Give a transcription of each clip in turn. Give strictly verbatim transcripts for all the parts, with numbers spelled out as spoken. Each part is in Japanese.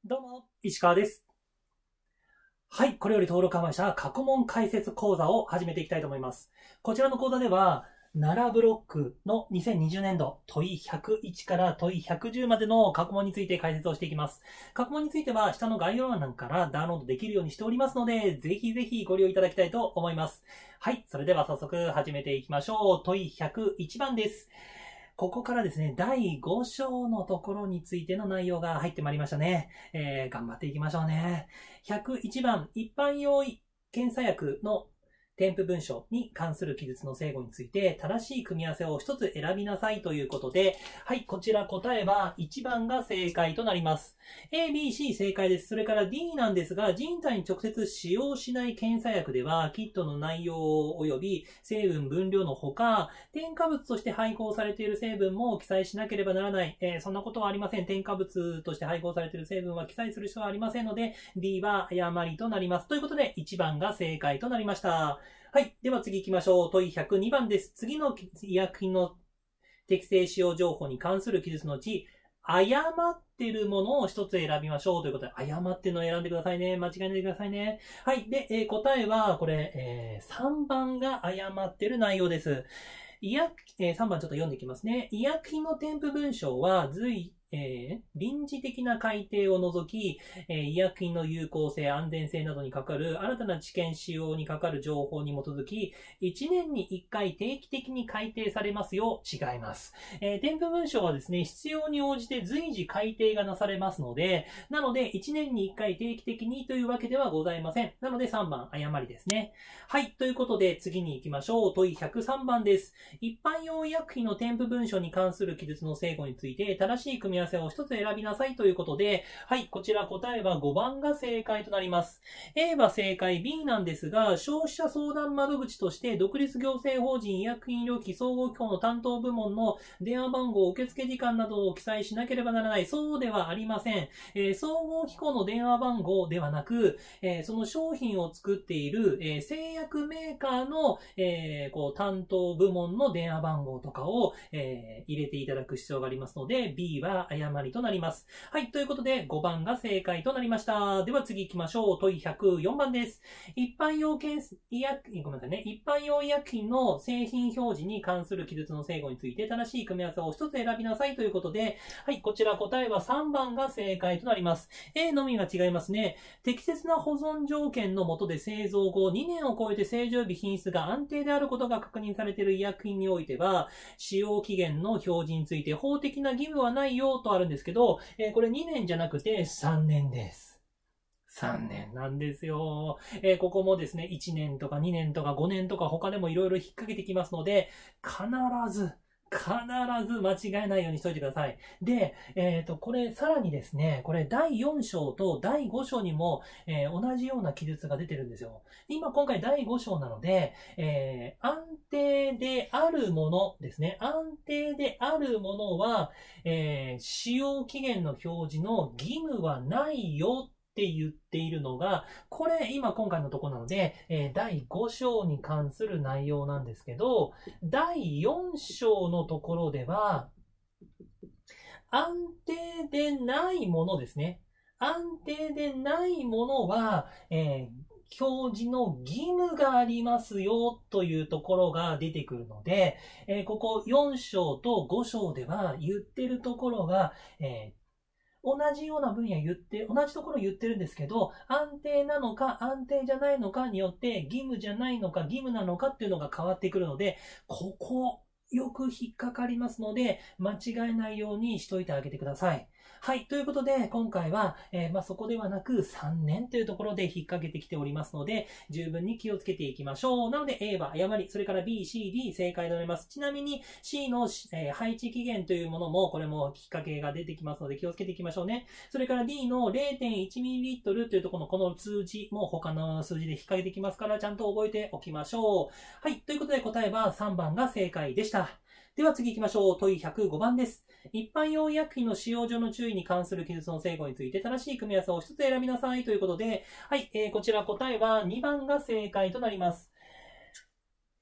どうも、石川です。はい、これより登録販売した過去問解説講座を始めていきたいと思います。こちらの講座では、奈良ブロックのにせんにじゅうねんど問いひゃくいちから問いひゃくじゅうまでの過去問について解説をしていきます。過去問については下の概要欄からダウンロードできるようにしておりますので、ぜひぜひご利用いただきたいと思います。はい、それでは早速始めていきましょう。問いひゃくいちばんです。ここからですね、だいご章のところについての内容が入ってまいりましたね。えー、頑張っていきましょうね。ひゃくいちばん、一般用検査薬の添付文書に関する記述の正誤について正しい組み合わせを一つ選びなさいということで、はい、こちら答えはいちばんが正解となります。A、B、C 正解です。それから D なんですが、人体に直接使用しない検査薬では、キットの内容及び成分分量のほか、添加物として配合されている成分も記載しなければならない。えー、そんなことはありません。添加物として配合されている成分は記載する必要はありませんので、D は誤りとなります。ということで、いちばんが正解となりました。はい。では次行きましょう。問いひゃくにばんです。次の医薬品の適正使用情報に関する記述のうち、誤ってるものを一つ選びましょうということで、誤ってるのを選んでくださいね。間違えないでくださいね。はい。で、えー、答えは、これ、えー、さんばんが誤ってる内容です。医薬、えー、さんばんちょっと読んでいきますね。医薬品の添付文章は随、えー、臨時的な改定を除き、えー、医薬品の有効性、安全性などに関わる新たな知見使用に関わる情報に基づき、いちねんにいっかい定期的に改定されますよう違います。えー、添付文章はですね、必要に応じて随時改定がなされますので、なのでいちねんにいっかい定期的にというわけではございません。なのでさんばん誤りですね。はい、ということで次に行きましょう。問いひゃくさんばんです。一般用医薬品の添付文書に関する記述の正誤について正しい組み合わせを一つ選びなさいということで、はい、こちら答えはごばんが正解となります。A は正解、B なんですが、消費者相談窓口として独立行政法人医薬品医療機総合機構の担当部門の電話番号、受付時間などを記載しなければならない。そうではありません。えー、総合機構の電話番号ではなく、えー、その商品を作っている、えー、製薬メーカーの、えー、こう担当部門の電話番号とかを、えー、入れていただく必要がありますので、B は誤りとなります。はい、ということでごばんが正解となりました。では次行きましょう。問いひゃくよんばんです。一般用医薬品、ごめんなさいね。一般用医薬品の製品表示に関する記述の正誤について正しい組み合わせを一つ選びなさいということで、はい、こちら答えはさんばんが正解となります。A のみが違いますね。適切な保存条件の下で製造後にねんを超えて正常日品質が安定であることが確認されている医薬品においては、使用期限の表示について法的な義務はないよとあるんですけど、えー、これにねんじゃなくてさんねんです。さんねんなんですよ。えー、ここもですね、いちねんとかにねんとかごねんとか他でもいろいろ引っ掛けてきますので、必ず、必ず間違えないようにしといてください。で、えっと、これ、さらにですね、これ、だいよん章とだいご章にも、えー、同じような記述が出てるんですよ。今、今回だいご章なので、えー、安定であるものですね。安定であるものは、えー、使用期限の表示の義務はないよって言っているのが、これ今今回のところなので、えー、だいご章に関する内容なんですけど、だいよん章のところでは、安定でないものですね。安定でないものは、えー、表示の義務がありますよというところが出てくるので、えー、ここよん章とご章では言ってるところが、えー同じような分野言って、同じところ言ってるんですけど、安定なのか安定じゃないのかによって、義務じゃないのか義務なのかっていうのが変わってくるので、ここ、よく引っかかりますので、間違えないようにしといてあげてください。はい。ということで、今回は、えー、まあ、そこではなくさんねんというところで引っ掛けてきておりますので、十分に気をつけていきましょう。なので A は誤り、それから B、C、D 正解となります。ちなみに C の、えー、配置期限というものも、これも引っ掛けが出てきますので気をつけていきましょうね。それから D の れいてんいちミリリットル というところのこの数字も他の数字で引っ掛けてきますから、ちゃんと覚えておきましょう。はい。ということで答えはさんばんが正解でした。では次行きましょう。問いひゃくごばんです。一般用医薬品の使用上の注意に関する記述の正誤について正しい組み合わせを一つ選びなさいということで、はい、えー、こちら答えはにばんが正解となります。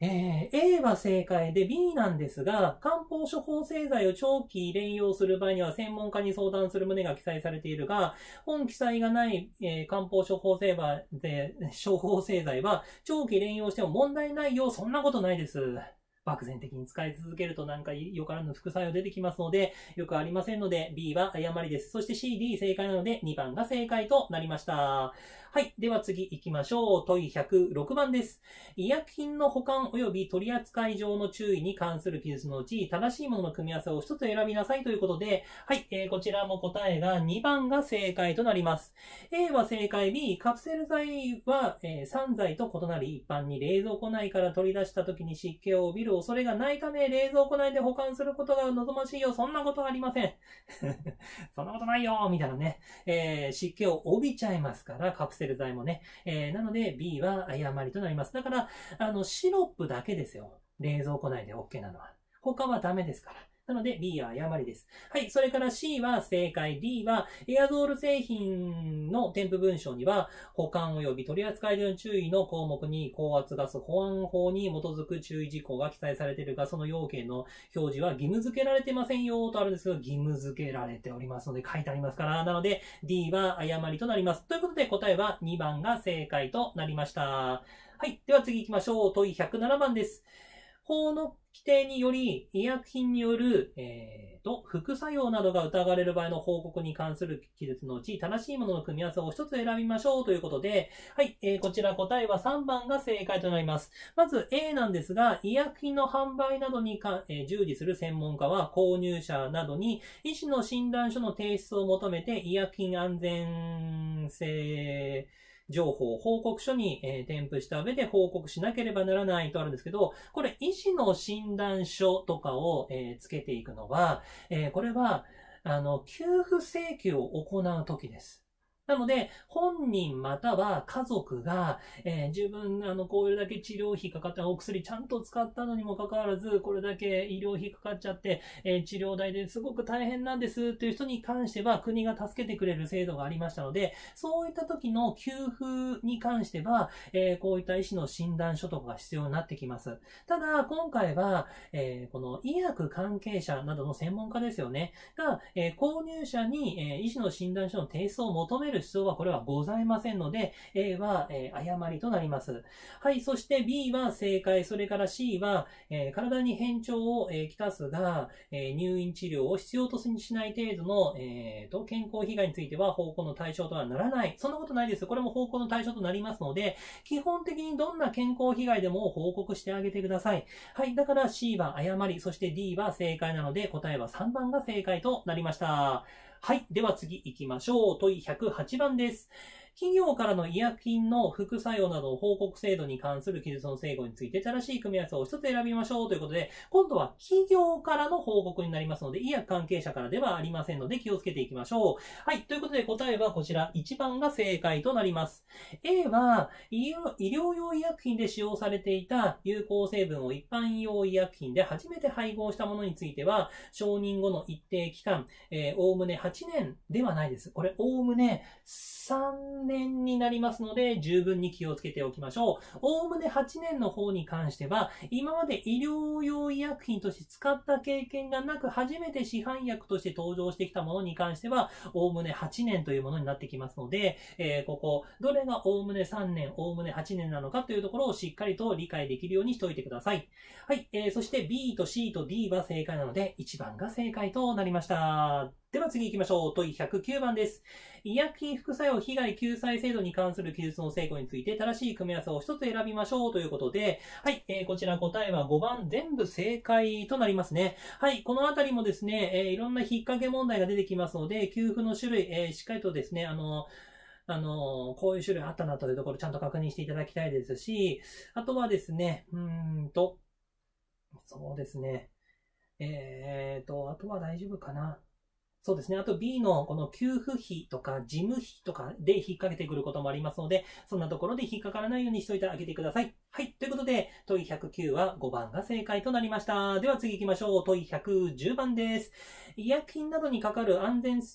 えー、A は正解で B なんですが、漢方処方製剤を長期連用する場合には専門家に相談する旨が記載されているが、本記載がない、えー、漢方処方製剤で、処方製剤は長期連用しても問題ないよ。そんなことないです。漠然的に使い続けるとなんかよからぬ副作用出てきますので、よくありませんので B は誤りです。そして C、D 正解なのでにばんが正解となりました。はい。では次行きましょう。問いひゃくろくばんです。医薬品の保管及び取扱い上の注意に関する記述のうち、正しいものの組み合わせを一つ選びなさいということで、はい。えー、こちらも答えがにばんが正解となります。A は正解、B、カプセル剤は、えー、散剤と異なり、一般に冷蔵庫内から取り出した時に湿気を帯びる恐れがないため、冷蔵庫内で保管することが望ましいよ。そんなことはありません。そんなことないよみたいなね。えー、湿気を帯びちゃいますから、カプセル剤もね。えー、なので B は誤りとなります。だから、あの、シロップだけですよ。冷蔵庫内で OK なのは。他はダメですから。なので B は誤りです。はい。それから C は正解。D はエアゾール製品の添付文章には保管及び取扱い上の注意の項目に高圧ガス保安法に基づく注意事項が記載されているが、その要件の表示は義務付けられてませんよとあるんですけど、義務付けられておりますので書いてありますから。なので D は誤りとなります。ということで答えはにばんが正解となりました。はい。では次行きましょう。問いひゃくななばんです。法の規定により、医薬品による、えー、と副作用などが疑われる場合の報告に関する記述のうち、正しいものの組み合わせを一つ選びましょうということで、はい、えー、こちら答えはさんばんが正解となります。まず A なんですが、医薬品の販売などにか、えー、従事する専門家は、購入者などに医師の診断書の提出を求めて、医薬品安全性情報報告書に、えー、添付した上で報告しなければならないとあるんですけど、これ医師の診断書とかを、えー、つけていくのは、えー、これはあの給付請求を行うときです。なので、本人または家族が、えー、自分、あの、これだけ治療費かかった、お薬ちゃんと使ったのにもかかわらず、これだけ医療費かかっちゃって、えー、治療代ですごく大変なんですっていう人に関しては、国が助けてくれる制度がありましたので、そういった時の給付に関しては、えー、こういった医師の診断書とかが必要になってきます。ただ、今回は、えー、この医薬関係者などの専門家ですよね、が、えー、購入者に、えー、医師の診断書の提出を求める必要はこれはございませんので、A は、えー、誤りとなります。はい、そして B は正解、それから C は、えー、体に変調を、えー、きたすが、えー、入院治療を必要としない程度の、えー、と健康被害については報告の対象とはならない。そんなことないです。これも報告の対象となりますので、基本的にどんな健康被害でも報告してあげてください。はい、だから C は誤り、そして D は正解なので答えはさんばんが正解となりました。はい。では次行きましょう。問いひゃくはちばんです。企業からの医薬品の副作用などの報告制度に関する記述の制度について正しい組み合わせを一つ選びましょうということで、今度は企業からの報告になりますので、医薬関係者からではありませんので気をつけていきましょう。はい。ということで答えはこちらいちばんが正解となります。A は医療、医療用医薬品で使用されていた有効成分を一般用医薬品で初めて配合したものについては、承認後の一定期間、えー、おおむねはちねんではないです。これ、おおむねさんねんになりますので、十分に気をつけておきましょう。おおむねはちねんの方に関しては、今まで医療用医薬品として使った経験がなく、初めて市販薬として登場してきたものに関しては、おおむねはちねんというものになってきますので、えー、ここ、どれがおおむねさんねん、おおむねはちねんなのかというところをしっかりと理解できるようにしておいてください。はい、えー、そして B と C と D は正解なので、いちばんが正解となりました。では次行きましょう。問いひゃくきゅうばんです。医薬品副作用被害救済制度に関する記述の成功について正しい組み合わせを一つ選びましょうということで、はい、えー、こちら答えはごばん全部正解となりますね。はい、このあたりもですね、えー、いろんな引っ掛け問題が出てきますので、給付の種類、えー、しっかりとですね、あの、あの、こういう種類あったなというところちゃんと確認していただきたいですし、あとはですね、うーんと、そうですね、えーと、あとは大丈夫かな。そうですね。あと B のこの給付費とか事務費とかで引っ掛けてくることもありますので、そんなところで引っかからないようにしておいてあげてください。はい。ということで、問いひゃくきゅうはごばんが正解となりました。では次行きましょう。問いひゃくじゅうばんです。医薬品などにかかる安全性、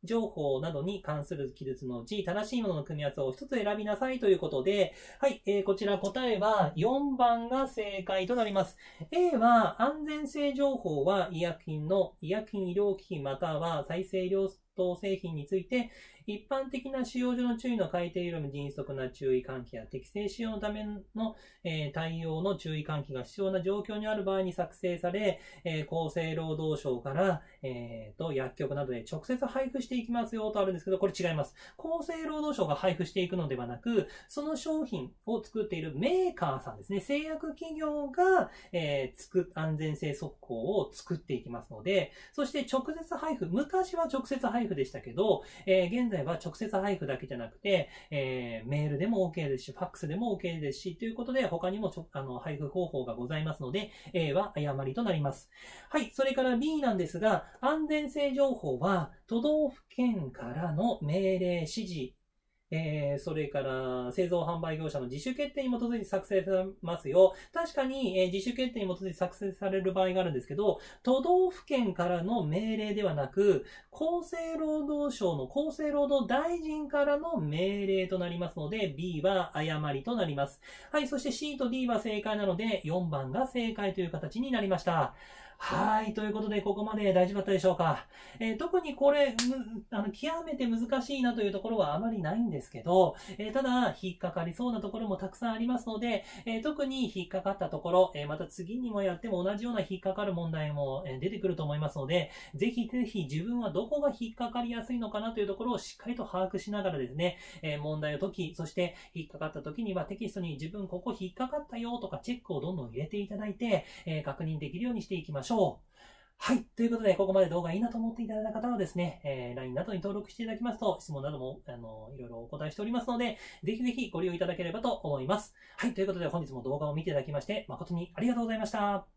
情報などに関する記述のうち、正しいものの組み合わせを一つ選びなさいということで、はい、えー、こちら答えはよんばんが正解となります。A は安全性情報は医薬品の医薬品医療機器または再生医療等製品について、一般的な使用上の注意の改定よりも迅速な注意喚起や適正使用のための、えー、対応の注意喚起が必要な状況にある場合に作成され、えー、厚生労働省から、えー、と薬局などで直接配布していきますよとあるんですけど、これ違います。厚生労働省が配布していくのではなく、その商品を作っているメーカーさんですね、製薬企業が、えー、つく安全性速報を作っていきますので、そして直接配布、昔は直接配布でしたけど、えー、現在は直接配布だけじゃなくて、えー、メールでも OK ですし、ファックスでも OK ですし、ということで他にもちょあの配布方法がございますので、A は誤りとなります。はい、それから B なんですが、安全性情報は都道府県からの命令指示、えー、それから製造販売業者の自主決定に基づいて作成されますよ。確かに、えー、自主決定に基づいて作成される場合があるんですけど、都道府県からの命令ではなく、厚生労働省の厚生労働大臣からの命令となりますので、B は誤りとなります。はい、そして C と D は正解なので、よんばんが正解という形になりました。はい。ということで、ここまで大丈夫だったでしょうか。えー、特にこれ、あの、極めて難しいなというところはあまりないんですけど、えー、ただ、引っかかりそうなところもたくさんありますので、えー、特に引っかかったところ、えー、また次にもやっても同じような引っかかる問題も出てくると思いますので、ぜひぜひ自分はどこが引っかかりやすいのかなというところをしっかりと把握しながらですね、えー、問題を解き、そして引っかかった時にはテキストに自分ここ引っかかったよとかチェックをどんどん入れていただいて、えー、確認できるようにしていきましょう。はい。ということで、ここまで動画いいなと思っていただいた方はですね、えー、ライン などに登録していただきますと、質問なども、あの、いろいろお答えしておりますので、ぜひぜひご利用いただければと思います。はい。ということで、本日も動画を見ていただきまして、誠にありがとうございました。